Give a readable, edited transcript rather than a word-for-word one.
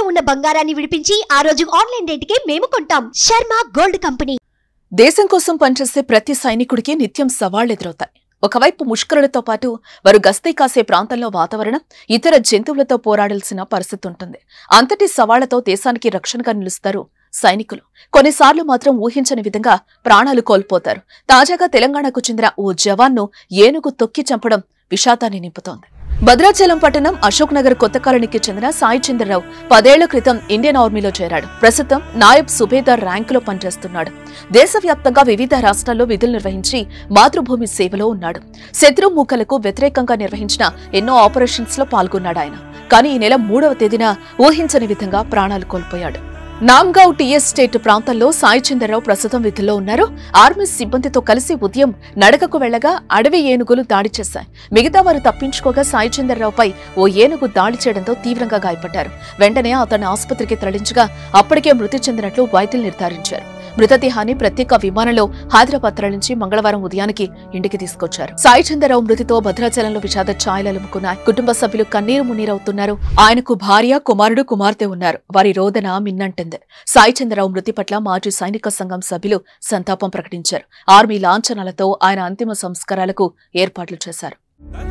ఉన్న బంగారాన్ని విడిపించి ఆ రోజు ఆన్లైన్ రేటుకే మేము కొంటాం. Sharma gold company. దేశం కోసం పనిచేసే ప్రతి సైనికుడికి నిత్యం సవాళ్లు ఎదురవుతాయి. ఒకవైపు ముష్కరులతో పాటు వారు గస్తీ కాసే ప్రాంతంలో వాతావరణం, ఇతర జంతువులతో పోరాడాల్సిన పరిస్థితి ఉంటుంది. అంతటి సవాళ్లతో దేశానికి రక్షణగా నిలుస్తారు సైనికులు. కొన్నిసార్లు మాత్రం ఊహించని విధంగా ప్రాణాలు కోల్పోతారు. తాజాగా తెలంగాణకు చెందిన ఓ జవాన్ను ఏనుగు తొక్కి చంపడం విషాదాన్ని నింపుతోంది. భద్రాచలం పట్టణం అశోక్ నగర్ కొత్త కాలనీకి చెందిన సాయి చంద్రరావు 10 ఏళ్ల క్రితం ఇండియన్ ఆర్మీలో చేరాడు. ప్రస్తుతం నాయబ్ సుబేదార్ ర్యాంకులో పనిచేస్తున్నాడు. దేశవ్యాప్తంగా వివిధ రాష్ట్రాల్లో విధులు నిర్వహించి మాతృభూమి సేవలో ఉన్నాడు. శత్రు మూకలకు వ్యతిరేకంగా నిర్వహించిన ఎన్నో ఆపరేషన్స్ లో పాల్గొన్నాడు ఆయన. కానీ ఈ నెల 3వ తేదీన ఊహించని విధంగా ప్రాణాలు కోల్పోయాడు. నామ్గావ్ టీఎస్ స్టేట్ ప్రాంతంలో సాయి చంద్రరావు ప్రస్తుతం విధుల్లో ఉన్నారు. ఆర్మీ సిబ్బందితో కలిసి ఉదయం నడకకు వెళ్లగా అడవి ఏనుగులు దాడి చేశాయి. మిగతా వారు తప్పించుకోగా సాయి చంద్రరావుపై ఓ ఏనుగు దాడి చేయడంతో తీవ్రంగా గాయపడ్డారు. వెంటనే అతన్ని ఆసుపత్రికి తరలించగా అప్పటికే మృతి చెందినట్లు వైద్యులు నిర్ధారించారు. మృతదేహాన్ని ప్రత్యేక విమానంలో హైదరాబాద్ తరలించి మంగళవారం ఉదయానికి ఇంటికి తీసుకొచ్చారు. సాయి చంద్రరావు మృతితో భద్రాచలంలో విషాద ఛాయలు అలుముకున్నాయి. కుటుంబ సభ్యులు కన్నీరు మున్నీరవుతున్నారు. ఆయనకు భార్య, కుమారుడు, కుమార్తె ఉన్నారు. వారి రోదన మిన్నంటింది. సాయి చంద్రరావు మృతి పట్ల మాజీ సైనిక సంఘం సభ్యులు సంతాపం ప్రకటించారు. ఆర్మీ లాంఛనాలతో ఆయన అంతిమ సంస్కారాలకు ఏర్పాట్లు చేశారు.